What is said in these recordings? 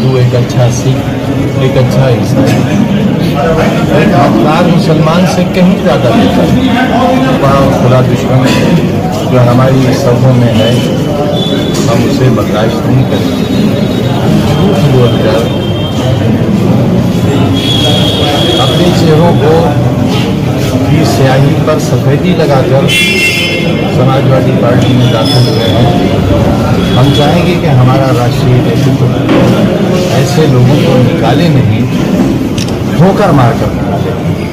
हिंदू, एक अच्छा सिख, एक अच्छा ईसाई, एक मतदार मुसलमान से कहीं ज़्यादा बेहतर बड़ा और खुला दुश्मन जो हमारी सभों में है, हम उसे बर्दाश्त नहीं करेंगे। झूठ बोलकर अपने चेहरों को की स्याही पर सफेदी लगाकर समाजवादी पार्टी में दाखिल हुए हैं। हम चाहेंगे कि हमारा राष्ट्रीय नेतृत्व ऐसे लोगों को निकाले नहीं, ठोकर मारकर निकाले।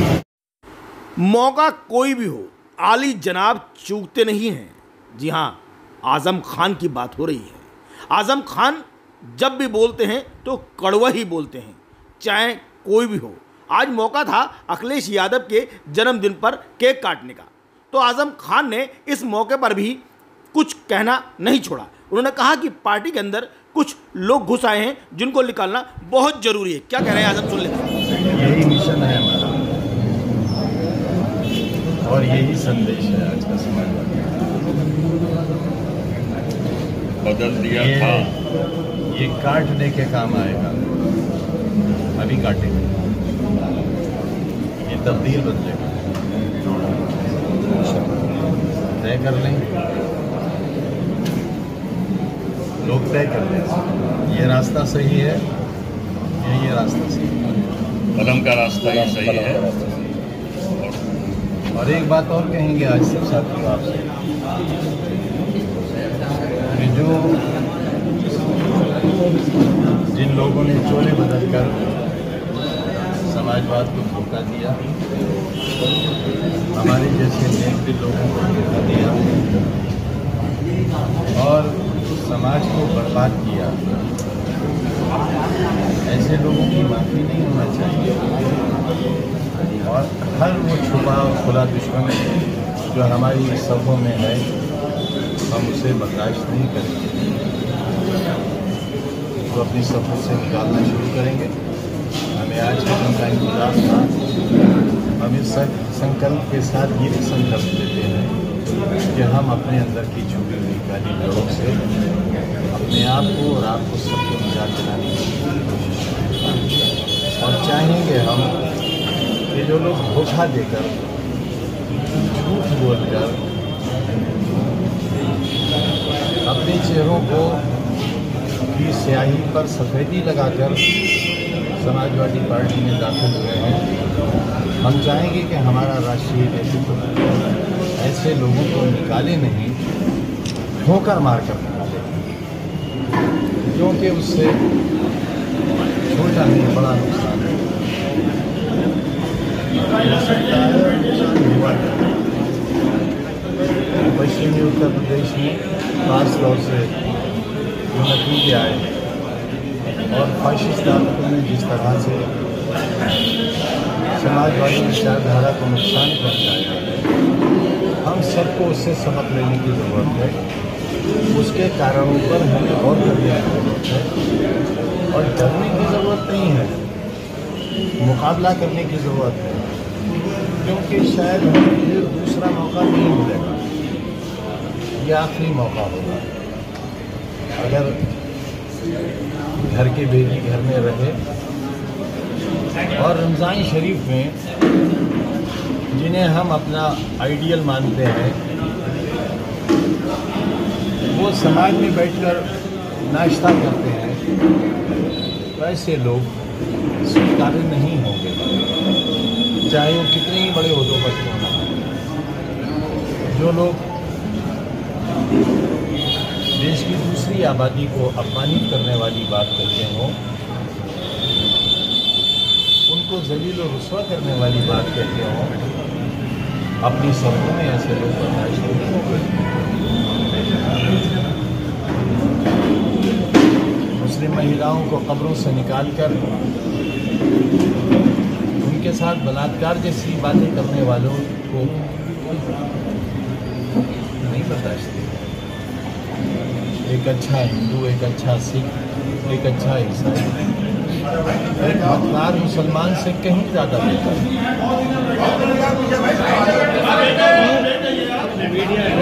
मौका कोई भी हो, आली जनाब चूकते नहीं हैं। जी हाँ, आजम खान की बात हो रही है। आजम खान जब भी बोलते हैं तो कड़वा ही बोलते हैं, चाहे कोई भी हो। आज मौका था अखिलेश यादव के जन्मदिन पर केक काटने का, तो आजम खान ने इस मौके पर भी कुछ कहना नहीं छोड़ा। उन्होंने कहा कि पार्टी के अंदर कुछ लोग घुस आए हैं जिनको निकालना बहुत जरूरी है। क्या कह रहे हैं आजम, सुन लेते हैं। यही मिशन है हमारा और यही संदेश है आज का समाजवादी। बदल दिया था, ये काटने के काम आएगा, अभी काटेंगे, ये तब्दील बदलेगा। तय कर लें, लोग तय कर लें, ये रास्ता सही है या ये रास्ता सही है। कदम का रास्ता ही सही है। और एक बात और कहेंगे आज सब साथियों आपसे कि जो जिन लोगों ने चोले बदलकर समाजवाद को धोखा दिया, हमारे जैसे नेक लोगों को धोखा दिया और समाज को बर्बाद किया, ऐसे लोगों की माफी नहीं होना चाहिए। और हर वो छुपा और खुला दुश्मन जो हमारी सभों में है, हम उसे बर्दाश्त नहीं करेंगे, तो अपनी सभों से निकालना शुरू करेंगे। हमें आज के दिन का इंतजार था। हम इस संकल्प के साथ ये भी संकल्प लेते हैं कि हम अपने अंदर की छुपी हुई काली जड़ों से अपने आप को और आपको सबको निजात दिलाने की कोशिश करेंगे। और चाहेंगे हम कि जो लोग धोखा देकर, झूठ बोलकर अपने चेहरों को की स्याही पर सफेदी लगाकर समाजवादी पार्टी में दाखिल हुए हैं, हम चाहेंगे कि हमारा राष्ट्रीय नेतृत्व ऐसे लोगों को निकाले नहीं, ठोकर मारकर निकाले, क्योंकि उससे छोटा नहीं बड़ा नुकसान है। पश्चिमी उत्तर प्रदेश में खास तौर से जो नतीजे आए और फाशिस्ट ताकतों ने जिस तरह से समाजवादी विचारधारा को नुकसान पहुंचाया है, हम सबको उससे सबक लेने की ज़रूरत है। उसके कारणों पर हमें गौर करने की ज़रूरत है और डरने की ज़रूरत नहीं है, मुकाबला करने की ज़रूरत है, क्योंकि शायद हमें ये दूसरा मौका नहीं मिलेगा, ये आखिरी मौका होगा। अगर घर के बेटी घर में रहे और रमज़ान शरीफ में जिन्हें हम अपना आइडियल मानते हैं, वो समाज में बैठकर नाश्ता करते हैं, तो ऐसे लोग स्वीकार्य नहीं होंगे, चाहे वो कितने ही बड़े ओहदों पर क्यों ना हो। जो लोग देश की दूसरी आबादी को अपमानित करने वाली बात करते हों, उनको जलील और रुस्वा करने वाली बात कहते हों, अपनी सभों में ऐसे लोग बर्दाश्त नहीं होंगे। मुस्लिम महिलाओं को कब्रों से निकालकर उनके साथ बलात्कार जैसी बातें करने वालों को नहीं बर्दाश्त। एक अच्छा हिंदू, एक अच्छा सिख, एक अच्छा ईसाई, एक मतदार मुसलमान से कहीं ज़्यादा बेहतर।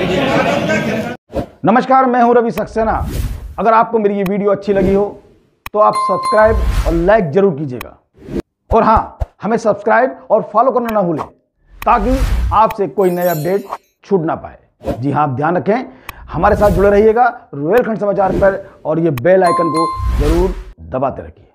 नमस्कार, मैं हूं रवि सक्सेना। अगर आपको मेरी ये वीडियो अच्छी लगी हो तो आप सब्सक्राइब और लाइक जरूर कीजिएगा। और हाँ, हमें सब्सक्राइब और फॉलो करना ना भूलें ताकि आपसे कोई नया अपडेट छूट ना पाए। जी हाँ, आप ध्यान रखें, हमारे साथ जुड़े रहिएगा रुहेलखंड समाचार पर और ये बेल आइकन को जरूर दबाते रखिए।